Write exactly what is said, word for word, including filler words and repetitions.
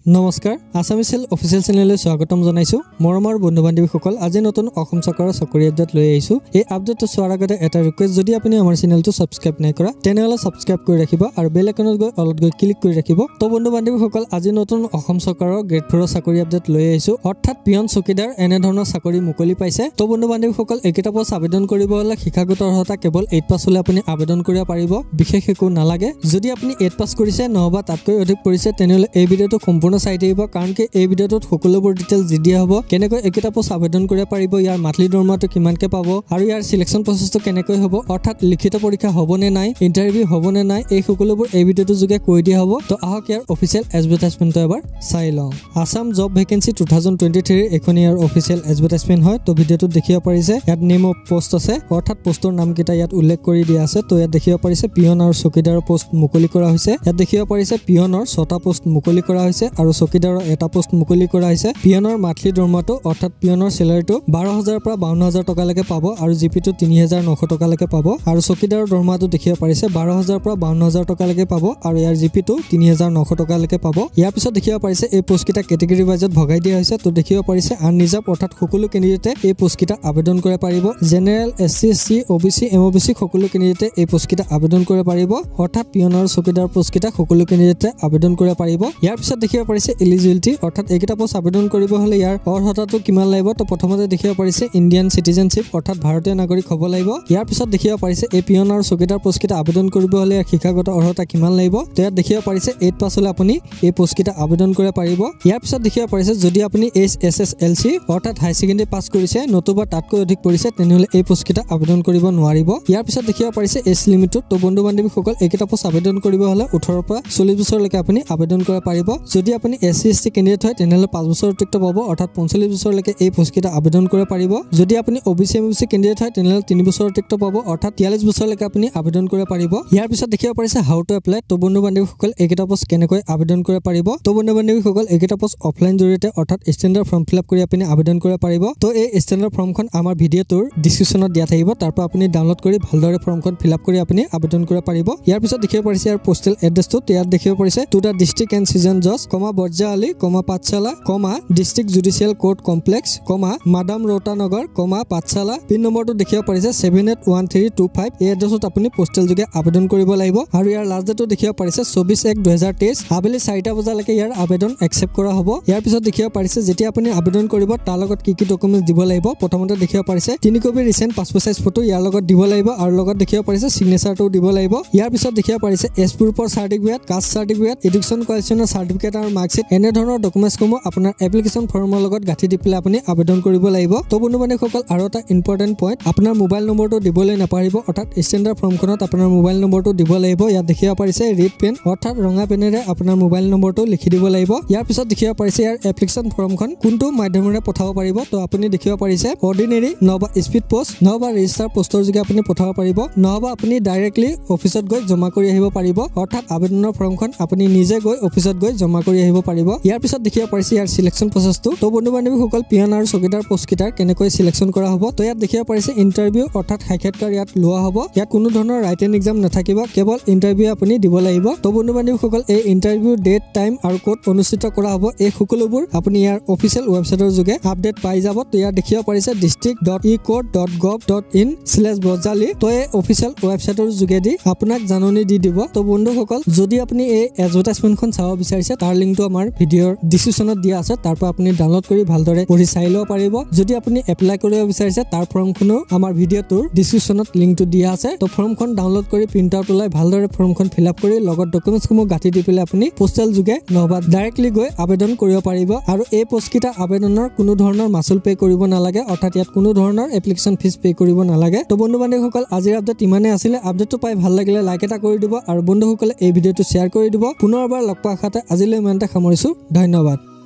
নমস্কাৰ আসামিসেল অফিচিয়েল চেনেললৈ স্বাগতম জনাইছো মৰমৰ বন্ধু বান্ধৱীসকল আজি নতুন অসম চৰকাৰৰ চাকৰি আপডেট লৈ আহিছো এই আপডেটটো চোৱাৰ আগতে এটা ৰিকুৱেষ্ট যদি আপুনি আমাৰ চেনেলটো সাবস্ক্ৰাইব নাই কৰা তেনেহলে সাবস্ক্ৰাইব কৰি ৰাখিব আৰু বেল আইকনত গৈ অলপ গৈ ক্লিক কৰি ৰাখিব তো বন্ধু বান্ধৱীসকল আজি নতুন অসম চৰকাৰৰ গ্ৰেড ফ'ৰ চাকৰি আপডেট লৈ আহিছো অৰ্থাৎ পিয়ন চকীদাৰ এনে ধৰণৰ চাকৰি মুকলি পাইছে তো বন্ধু বান্ধৱীসকল একেটা পোষ্ট আবেদন কৰিব হলে শিক্ষাগত অৰ্হতা কেৱল এইট পাছ হলে আপুনি আবেদন কৰিব পাৰিব বিশেষ একো নালাগে যদি আপুনি এইট পাছ কৰিছে নহবা তাতকৈ অধিক কৰিছে তেনেহলে এই ভিডিঅটো সম্পূৰ্ণ চাই দিব কাৰণ কি এই ভিডিঅটোত সকলোবোৰ ডিটেইলছ দি দিয়া হ'ব কেনেকৈ একেটা পোষ্ট আবেদন কৰিব পাৰিব ইয়াৰ মান্থলি দৰমহাটো কিমানকে পাব আৰু ইয়াৰ সিলেকশন প্ৰসেছটো কেনেকৈ হ'ব অৰ্থাৎ লিখিত পৰীক্ষা হ'ব নে নাই ইন্টাৰভিউ হ'ব নে নাই এই সকলোবোৰ এই ভিডিঅটো যোগে কৈ দিয়া হ'ব তো আহক ইয়াৰ অফিচিয়েল এডভাৰটাইজমেন্টটো এবাৰ চাই লওঁ Assam job vacancy two thousand twenty three এখন ইয়াৰ অফিচিয়েল এডভাৰটাইজমেন্ট হয় তো ভিডিঅটোত দেখিব পাৰিছে ইয়াত নেম অফ পোষ্ট আছে অৰ্থাৎ পোষ্টৰ নাম কেইটা ইয়াত উল্লেখ কৰি দিয়া আছে তো ইয়াত দেখিব পাৰিছে পিয়ন আৰু চকীদাৰৰ পোষ্ট মুকলি কৰা হৈছে ইয়াত দেখিব পাৰিছে পিয়নৰ ছটা পোষ্ট মুকলি কৰা হৈছে আৰু চকীদাৰৰ এটা পোষ্ট মুকলি কৰা হৈছে পিয়নৰ মান্থলি দৰমহাটো অৰ্থাৎ পিয়নৰ স্যালাৰিটো বাৰ হাজাৰ পৰা বাৱন্ন হাজাৰ টকা লৈকে পাব আৰু জিপিটো তিনি হাজাৰ নশ টকা লৈকে পাব আৰু চকীদাৰৰ দৰমহাটো দেখিব পাৰিছে বাৰ হাজাৰ পৰা বাৱন্ন হাজাৰ টকা লৈকে পাব আৰু ইয়াৰ জিপিটো তিনি হাজাৰ নশ টকা লৈকে পাব ইয়াৰ পিছত দেখিব পাৰিছে এই পোষ্ট কিটা কেটেগৰী ওয়াইজত ভগাই দিয়া হৈছে তো দেখিব পাৰিছে আনৰিজাৰ্ভ অৰ্থাৎ সকলো কেণ্ডিডেটে এই পোষ্ট কিটা আবেদন কৰিব পাৰিব general SC SC OBC MOBC সকলো কেণ্ডিডেটে এই পোষ্ট কিটা আবেদন কৰিব পাৰিব অৰ্থাৎ পিয়ন আৰু চকীদাৰ পোষ্ট কিটা সকলো কেণ্ডিডেটে আবেদন কৰিব পাৰিব ইয়াৰ পিছত দেখিব পাৰিছে এলিজিবিলিটি অৰ্থাৎ এইকেইটা পোষ্ট আবেদন কৰিব হলে ইয়াৰ অৰ্হতাটো কিমান লাগিব তো প্ৰথমতে দেখিব পাৰিছে ইণ্ডিয়ান সিটিজেনশিপ অৰ্থাৎ ভাৰতীয় নাগৰিক হ'ব লাগিব ইয়াৰ পিছত দেখিব পাৰিছে এই পিয়ন আৰু চকীদাৰ পোষ্ট কিটা আবেদন কৰিব হলে শিক্ষাগত অৰ্হতা কিমান লাগিব তো ইয়াত দেখিব পাৰিছে এইট পাছ হলে আপুনি এই পোষ্ট কিটা আবেদন কৰিব পাৰিব ইয়াৰ পিছত দেখিব পাৰিছে যদি আপুনি H S S L C অৰ্থাৎ হাই সেকেন্ডাৰী পাছ কৰিছে নতুবা তাতকৈ অধিক কৰিছে তেনেহলে এই পোষ্ট কিটা আবেদন কৰিব নোৱাৰিব ইয়াৰ পিছত দেখিব পাৰিছে এজ লিমিটটো তো বন্ধু বান্ধৱীসকল এইকেইটা পোষ্ট আবেদন কৰিব হলে ওঠৰৰ পৰা চল্লিশ বছৰলৈকে আপুনি আবেদন কৰিব পাৰিব যদি আপুনি এসসি এসটি কেণ্ডিডেট হয় তেনেহলে পাঁচ বছৰ অতিৰিক্ত পাব অৰ্থাৎ পঞ্চল্লিশ বছৰলৈকে এই পোষ্ট কিটা আবেদন কৰিব পাৰিব যদি আপুনি ওবিসি এমওবিসি কেণ্ডিডেট হয় তেনেহলে তিনি বছৰ অতিৰিক্ত পাব অৰ্থাৎ তিয়াল্লিশ বছৰলৈকে আপুনি আবেদন কৰিব পাৰিব ইয়াৰ পিছত দেখিব পাৰিছে হাউ টু এপ্লাই তো বন্ধু বান্ধৱীসকল এইকেইটা পোষ্ট কেনেকৈ আবেদন কৰিব পাৰিব তো বন্ধু বান্ধৱীসকল এইকেইটা পোষ্ট অফলাইন জৰিয়তে অৰ্থাৎ ষ্টেণ্ডাৰ্ড ফৰ্ম ফিল আপ কৰি আপুনি আবেদন কৰিব পাৰিব তো এই ষ্টেণ্ডাৰ্ড ফৰ্মখন আমাৰ ভিডিঅ'টোৰ ডিসক্ৰিপচনত দিয়া থাকিব তাৰ পৰা আপুনি ডাউনলোড কৰি ভালদৰে ফৰ্মখন ফিল আপ কৰি আপুনি আবেদন কৰিব পাৰিব ইয়াৰ পিছত দেখিব পাৰিছে ইয়াৰ পোষ্টেল এড্ৰেছটো ইয়াত দেখিব পাৰিছে to the district and session জজ comma Barjali comma Pathshala comma district judicial court complex comma মাদাম ৰৌতা নগৰ কমা পাঠশালা পিন নম্বৰটো দেখিব পাৰিছে seven eight one three two five এই এড্ৰেছত আপুনি পোষ্টেল যোগে আবেদন কৰিব লাগিব আৰু ইয়াৰ লাষ্ট ডেটটো দেখিব পাৰিছে চৌবিশ এক দুহেজাৰ তেইছ আবেলি চাৰিটা বজালৈকে ইয়াৰ আবেদন একচেপ্ট কৰা হ'ব ইয়াৰ পিছত দেখিব পাৰিছে যেতিয়া আপুনি আবেদন কৰিব তাৰ লগত কি কি ডকুমেণ্টছ দিব লাগিব প্ৰথমতে দেখিব পাৰিছে তিনি copy recent passport size photo ইয়াৰ লগত দিব লাগিব আৰু লগত দেখিব পাৰিছে সিগনেচাৰটো দিব লাগিব ইয়াৰ পিছত দেখিব পাৰিছে এছ প্ৰুফৰ চাৰ্টিফিকেট কাষ্ট চাৰ্টিফিকেট এডুকেশ্যন কোৱালিফিকেশ্যনৰ চাৰ্টিফিকেট আৰু মাৰ্কশ্বিট এনে ধৰণৰ ডকুমেণ্টছসমূহ আপোনাৰ এপ্লিকেশ্যন ফৰ্মৰ লগত গাঁঠি দি পেলাই আপুনি আবেদন কৰিব লাগিব তো বন্ধু বান্ধৱীসকল আৰু এটা ইম্পৰ্টেণ্ট পইণ্ট আপোনাৰ মোবাইল নম্বৰটো দিবলৈ নাপাৰিব অৰ্থাৎ ষ্টেণ্ডাৰ্ড ফৰ্মখনত আপোনাৰ মোবাইল নম্বৰটো দিব লাগিব ইয়াত দেখিব পাৰিছে ৰেড পেন অৰ্থাৎ ৰঙা পেনেৰে আপোনাৰ মোবাইল নম্বৰটো লিখি দিব লাগিব ইয়াৰ পিছত দেখিব পাৰিছে ইয়াৰ এপ্লিকেশ্যন ফৰ্মখন কোনটো মাধ্যমেৰে পঠাব পাৰিব তো আপুনি দেখিব পাৰিছে অৰ্ডিনেৰী নহবা স্পীড পোষ্ট নহবা ৰেজিষ্টাৰ পোষ্টৰ যোগে আপুনি পঠাব পাৰিব নহবা আপুনি ডাইৰেক্টলি অফিচত গৈ জমা কৰি আহিব পাৰিব অৰ্থাৎ আবেদনৰ ফৰ্মখন আপুনি নিজে গৈ অফিচত গৈ জমা কৰি আহিব পাৰিব ইয়াৰ পিছত দেখিব পাৰিছে ইয়াৰ সিলেকশন প্ৰসেছটো তো বন্ধু বান্ধৱীসকল পিয়ন আৰু চকীদাৰ পোষ্ট কিটাৰ কেনেকৈ সিলেকশন কৰা হ'ব তো ইয়াত দেখিব পাৰিছে ইন্টাৰভিউ অৰ্থাৎ সাক্ষাৎকাৰ ইয়াত লোৱা হ'ব ইয়াত কোনো ধৰণৰ ৰাইটেন এক্সাম নাথাকিব কেৱল ইন্টাৰভিউ আপুনি দিব লাগিব তো বন্ধু বান্ধৱীসকল এই ইন্টাৰভিউ ডেট টাইম আৰু ক'ত অনুষ্ঠিত কৰা হ'ব এই সকলোবোৰ আপুনি ইয়াৰ অফিচিয়েল ৱেবছাইটৰ যোগে আপডেট পাই যাব তো ইয়াত দেখিব পাৰিছে district dot e code dot gov dot in slash Bajali তো এই অফিচিয়েল ৱেবছাইটৰ যোগেদি আপোনাক জাননী দি দিব তো বন্ধুসকল যদি আপুনি এই এডভাৰটাইজমেন্টখন চাব বিচাৰিছে তাৰ লিংকটো আমাৰ ভিডিঅ'ৰ ডিসক্ৰিপচনত দিয়া আছে তাৰ পৰা আপুনি ডাউনলোড কৰি ভালদৰে পঢ়ি চাই ল'ব পাৰিব যদি আপুনি এপ্লাই কৰিব বিচাৰিছে তাৰ ফৰ্মখনো আমাৰ ভিডিঅ'টোৰ ডিসক্ৰিপচনত লিংকটো দিয়া আছে তো ফৰ্মখন ডাউনলোড কৰি প্ৰিন্ট আউট ওলাই ভালদৰে ফৰ্মখন ফিল আপ কৰি লগত ডকুমেণ্টছসমূহ গাঁঠি দি পেলাই আপুনি পোষ্টেল যোগে নহবা ডাইৰেক্টলি গৈ আবেদন কৰিব পাৰিব আৰু এই পোষ্টকেইটা আবেদনৰ কোনো ধৰণৰ মাচুল পে কৰিব নালাগে অৰ্থাৎ ইয়াত কোনো ধৰণৰ এপ্লিকেশ্যন ফিজ পে কৰিব নালাগে তো বন্ধু বান্ধৱীসকল আজিৰ আপডেট ইমানেই আছিলে আপডেটটো পাই ভাল লাগিলে লাইক এটা কৰি দিব আৰু বন্ধুসকলে এই ভিডিঅ'টো শ্বেয়াৰ কৰি দিব পুনৰবাৰ লগ পোৱা আশাতে আজিলৈ ইমানতে সামৰিছো ধন্যবাদ।